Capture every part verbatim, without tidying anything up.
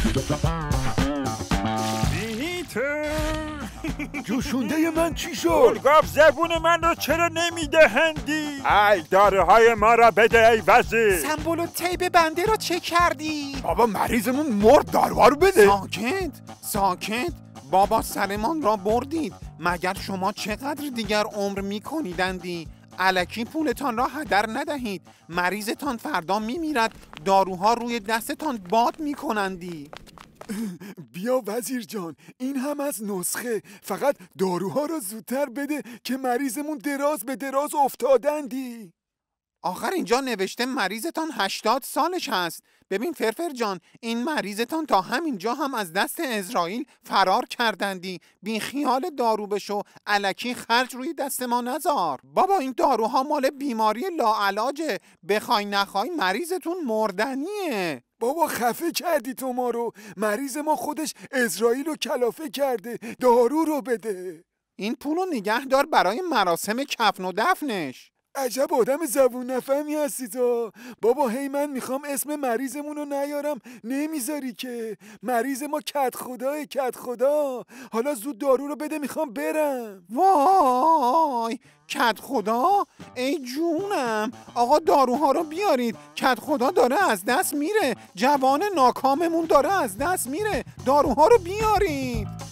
جوشونده من چی شد؟ گلگاف زبون من رو چرا نمیدهندی؟ ای داروهای ما را بده ای وزیر. سمبل و تیپ بنده رو چه کردی؟ بابا مریضمون مرد، داروها رو بده. ساکت ساکت بابا، سرمان را بردید. مگر شما چقدر دیگر عمر میکنیدندی؟ الکی پولتان را هدر ندهید. مریضتان فردا میمیرد، داروها روی دستتان باد میکنندی. بیا وزیر جان، این هم از نسخه. فقط داروها را زودتر بده که مریضمون دراز به دراز افتادندی. آخر اینجا نوشته مریضتان هشتاد سالش هست. ببین فرفر جان، این مریضتان تا همینجا هم از دست اسرائیل فرار کردندی. بی خیال دارو بشو، الکی خرج روی دست ما نذار. بابا این داروها مال بیماری لاعلاجه، بخوای نخوای مریضتون مردنیه. بابا خفه کردی تو ما رو. مریض ما خودش اسرائیل رو کلافه کرده. دارو رو بده. این پولو نگه دار برای مراسم کفن و دفنش. عجب آدم زبون نفهمی هستی تو. بابا هی من میخوام اسم مریضمون رو نیارم، نمیذاری که. مریض ما کت خداه کت خدا. حالا زود دارو رو بده، میخوام برم. وای کت خدا، ای جونم. آقا داروها رو بیارید، کت خدا داره از دست میره. جوان ناکاممون داره از دست میره. داروها رو بیارید.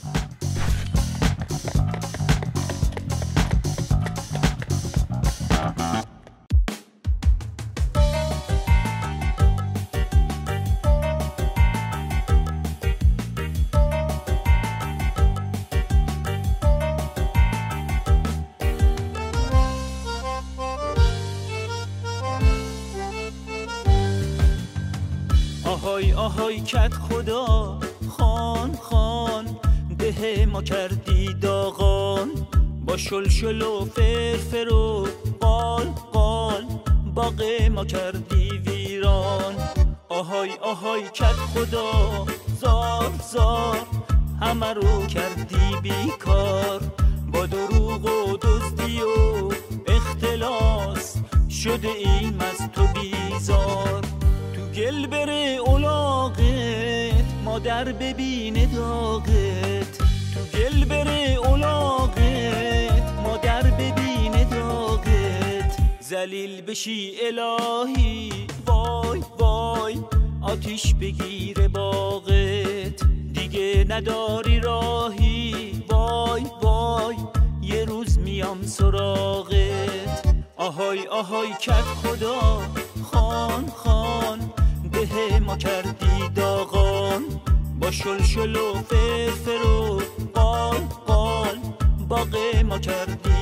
آهای آهای کت خدا، خان خان ده ما کردی داغان. با شلشل و فرفر و قال قال باغ ما کردی ویران. آهای آهای کت خدا، زار زار همه رو کردی بیکار. با دروغ و دزدی و اختلاس شده ایم از تو بیزار. گل بره اولاغت، مادر ببینه داغت. تو گل بره اولاغت، مادر ببینه داغت. ذلیل بشی الهی، وای وای آتیش بگیره باغت. دیگه نداری راهی، وای وای یه روز میام سراغت. آهای آهای کت خدا، خان خان ده ما کردی داغان. با شلشل و فرفر و قال قال باغ ما کردی